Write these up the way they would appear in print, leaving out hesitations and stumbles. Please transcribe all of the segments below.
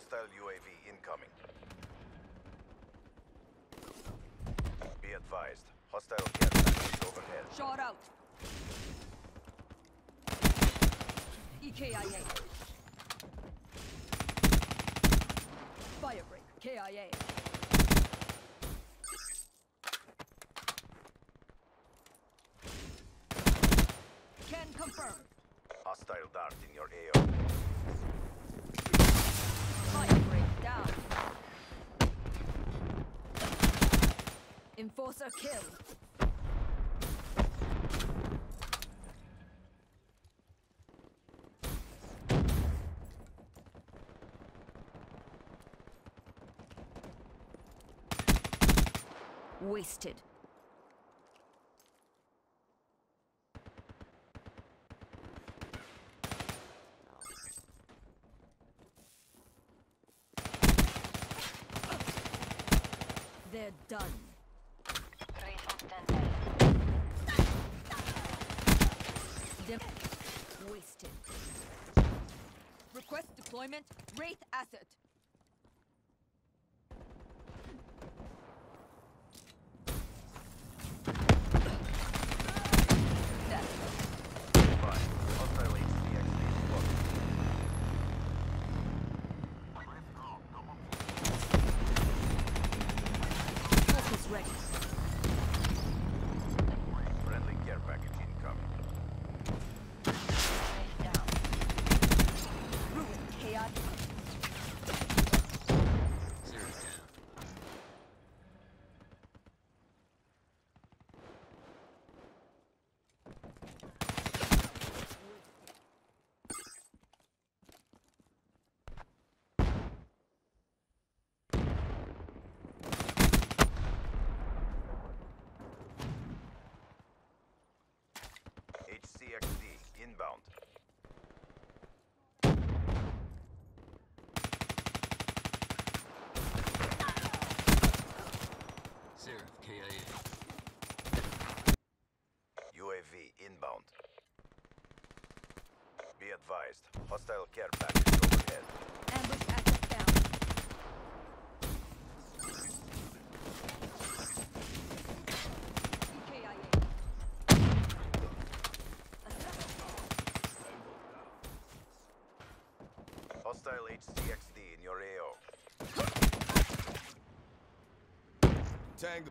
Hostile UAV incoming. Be advised. Hostile care package overhead. Shot out. EKIA. Firebreak. KIA. Can confirm. Hostile dart in your AO. Firebreak down. Enforcer kill. Wasted. They're done. Wasted. Request deployment. Wraith asset. Hostile HCXD spotted. Focus ready. Friendly care package incoming. Down. Ruin chaos. HCXD inbound. Seraph KIA. UAV inbound. Be advised. Hostile care package overhead. Ambush asset down. EKIA. Hostile HCXD in your AO. Tango.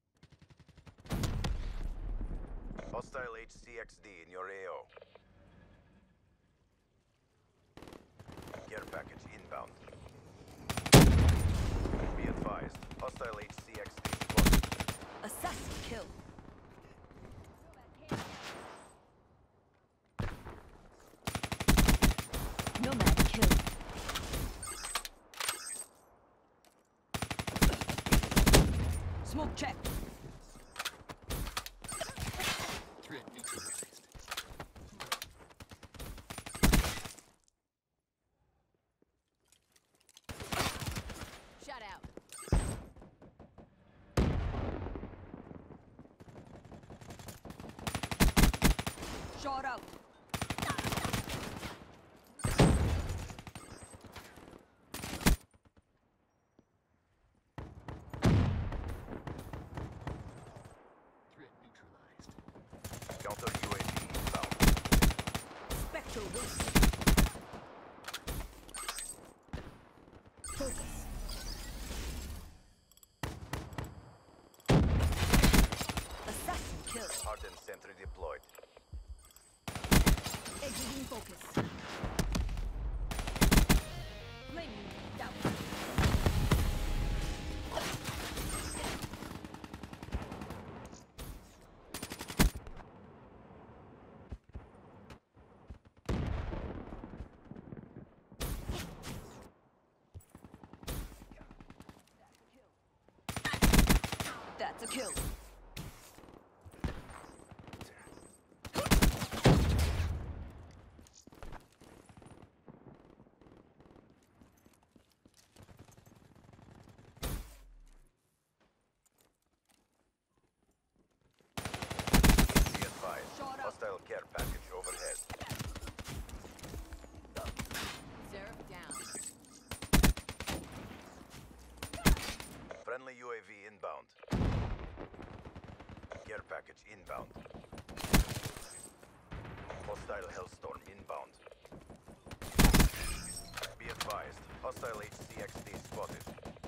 Hostile HCXD in your AO. Care package inbound. Be advised. Hostile HCXD spotted. Assassin kill. Nomad kill. Smoke check. Threat neutralized. Shut out. Shot out. Threat neutralized. Counter UAV inbound. Spectral Wolf. Focus. Assassin kill. Hardened sentry deployed. Exiting focus. Flaming down. That's a kill. Be advised. Shot up. Hostile care package overhead. Seraph down. package inbound. Hostile Hellstorm inbound. Be advised, hostile HCXD spotted.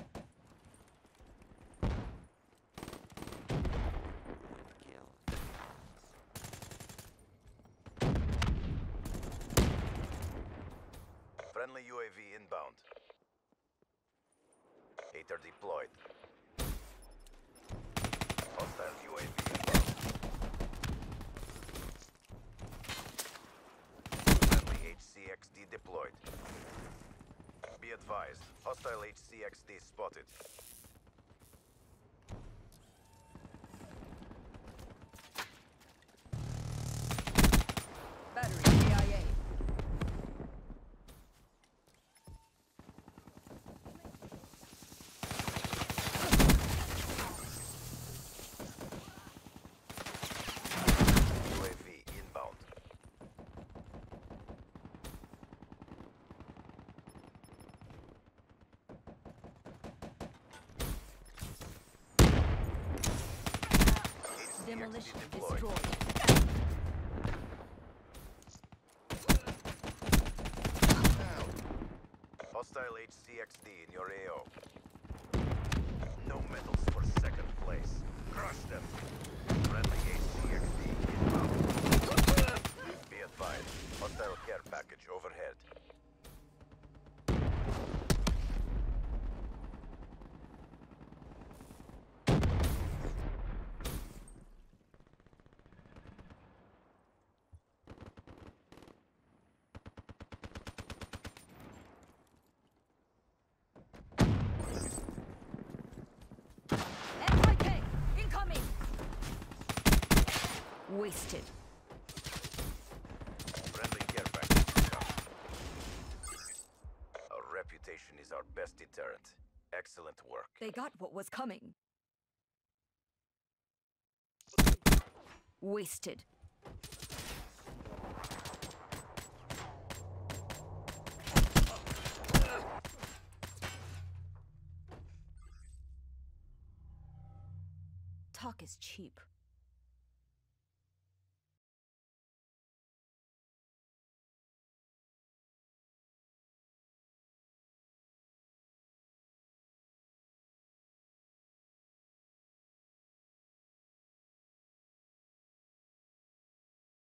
Friendly UAV inbound. Hater deployed. Hostile UAV inbound. Friendly HCXD deployed. Be advised, hostile HCXD spotted. Battery KIA. UAV inbound. Demolition HCXD deployed. destroyed. Hostile HCXD in your AO. No medals for second place. Crush them. Friendly HCXD inbound. Be advised, hostile care package overhead. FYK! Incoming! Wasted. Friendly care package incoming. Our reputation is our best deterrent. Excellent work. They got what was coming. Wasted. Talk is cheap.